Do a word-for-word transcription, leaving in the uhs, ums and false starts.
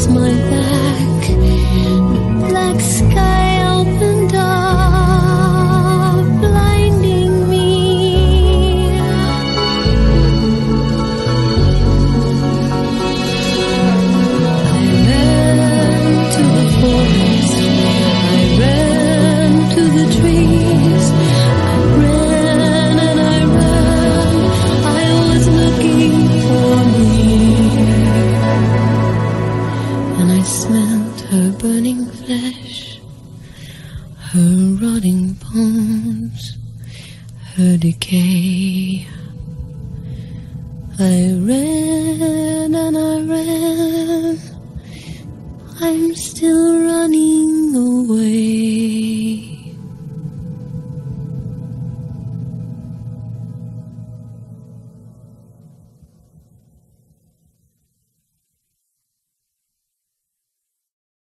against my back. The black sky opened up, blinding me. I ran to the forest, I ran to the trees, I ran and I ran, I was looking for me. And I smelled her burning flesh, her rotting bones, her decay. I ran and I ran, I'm still running.